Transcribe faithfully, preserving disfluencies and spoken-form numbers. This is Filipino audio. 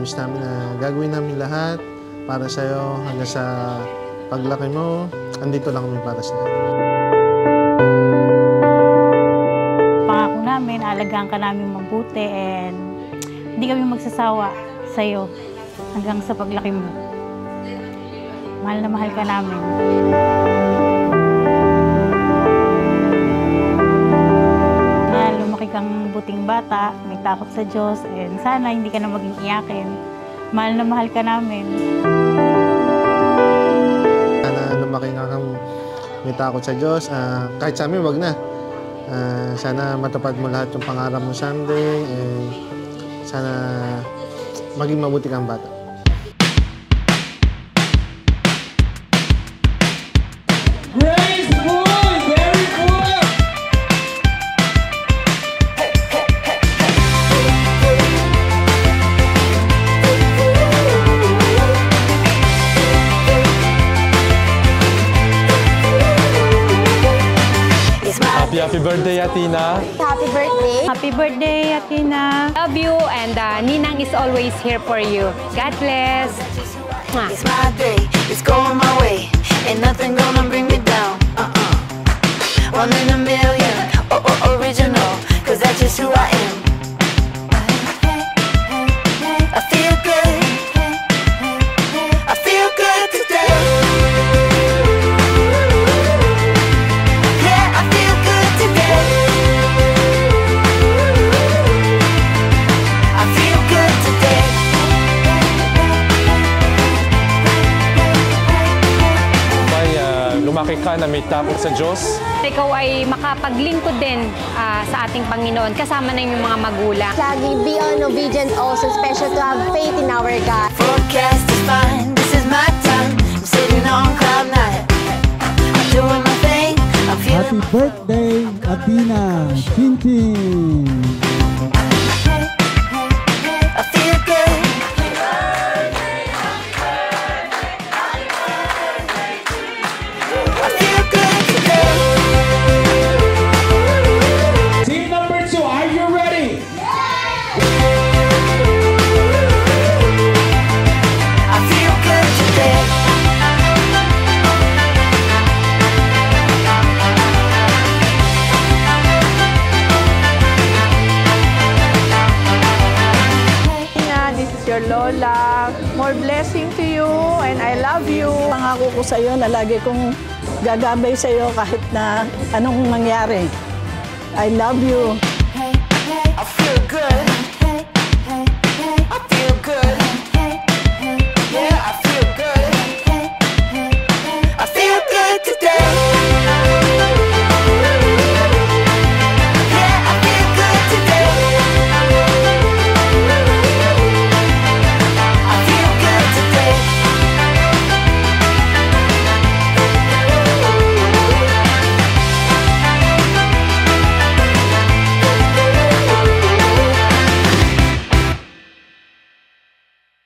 promise namin na gagawin namin lahat para sa'yo hanggang sa paglaki mo. Andito lang kami para sa'yo. Pangako namin, alagaan ka namin mabuti and hindi kami magsasawa sa'yo hanggang sa paglaki mo. Mahal na mahal ka namin. Kang buting bata, may takot sa Diyos, and sana hindi ka na maging iyakin. Mahal na mahal ka namin. Sana lumaki nga kang may takot sa Diyos. Uh, kahit sa amin, wag na. Uh, sana matupad mo lahat yung pangarap mo someday, and sana maging mabuti kang bata. Happy, happy birthday, Athena. Happy birthday. Happy birthday, Athena. Love you, and uh, Ninang is always here for you. God bless. Mwah. It's my day, it's going my way. Ain't nothing gonna bring me down. Uh-uh. One in a million, oh, oh, original. Cause that's just who I am. I feel good. I feel good today. Lumaki ka na may takot sa Diyos. Ikaw ay makapaglingkod din uh, sa ating Panginoon, kasama na yung mga magulang. Lagi be on obedient also, special to have faith in our God. Forecast is fine, this is my time. I'm sitting on cloud nine. I'm doing my thing, I'm feeling. Happy birthday, Athena Chin-Chin. I feel good. Lola, more blessing to you and I love you. Pangako ko sa iyo na lagi kong gagabay sa iyo kahit na anong mangyari. I love you. I feel good. I feel good. Yeah, I feel good. I feel good today.